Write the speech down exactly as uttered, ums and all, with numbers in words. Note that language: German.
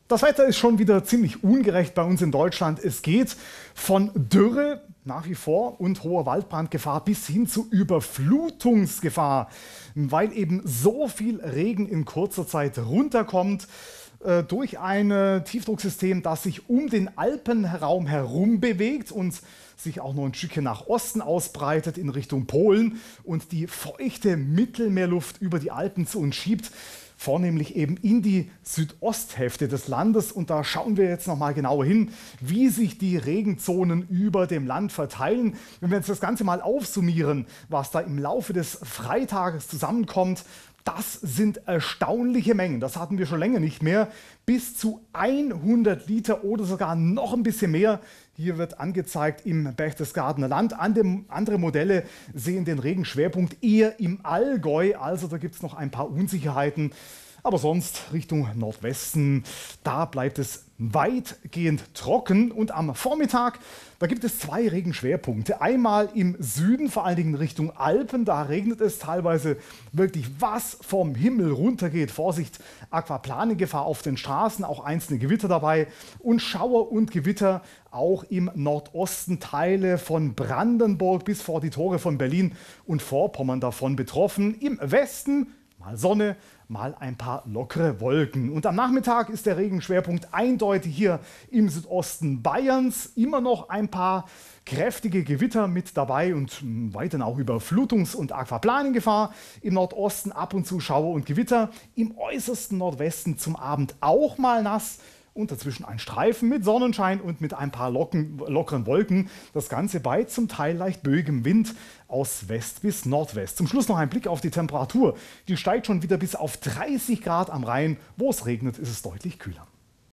Das Wetter ist schon wieder ziemlich ungerecht bei uns in Deutschland. Es geht von Dürre nach wie vor und hoher Waldbrandgefahr bis hin zu Überflutungsgefahr, weil eben so viel Regen in kurzer Zeit runterkommt äh, durch ein Tiefdrucksystem, das sich um den Alpenraum herum bewegt und sich auch noch ein Stückchen nach Osten ausbreitet in Richtung Polen und die feuchte Mittelmeerluft über die Alpen zu uns schiebt, vornehmlich eben in die Südosthälfte des Landes. Und da schauen wir jetzt noch mal genauer hin, wie sich die Regenzonen über dem Land verteilen. Wenn wir jetzt das Ganze mal aufsummieren, was da im Laufe des Freitages zusammenkommt, das sind erstaunliche Mengen. Das hatten wir schon länger nicht mehr. Bis zu hundert Liter oder sogar noch ein bisschen mehr. Hier wird angezeigt im Berchtesgadener Land. Andere Modelle sehen den Regenschwerpunkt eher im Allgäu. Also da gibt es noch ein paar Unsicherheiten. Aber sonst Richtung Nordwesten, da bleibt es weitgehend trocken. Und am Vormittag, da gibt es zwei Regenschwerpunkte. Einmal im Süden, vor allen Dingen Richtung Alpen. Da regnet es teilweise wirklich, was vom Himmel runtergeht. Vorsicht, Aquaplaning-Gefahr auf den Straßen, auch einzelne Gewitter dabei. Und Schauer und Gewitter auch im Nordosten, Teile von Brandenburg bis vor die Tore von Berlin und Vorpommern davon betroffen. Im Westen mal Sonne, mal ein paar lockere Wolken. Und am Nachmittag ist der Regenschwerpunkt eindeutig hier im Südosten Bayerns. Immer noch ein paar kräftige Gewitter mit dabei und weiterhin auch Überflutungs- und Aquaplaning-Gefahr. Im Nordosten ab und zu Schauer und Gewitter. Im äußersten Nordwesten zum Abend auch mal nass. Und dazwischen ein Streifen mit Sonnenschein und mit ein paar locken, lockeren Wolken. Das Ganze bei zum Teil leicht böigem Wind aus West bis Nordwest. Zum Schluss noch ein Blick auf die Temperatur. Die steigt schon wieder bis auf dreißig Grad am Rhein. Wo es regnet, ist es deutlich kühler.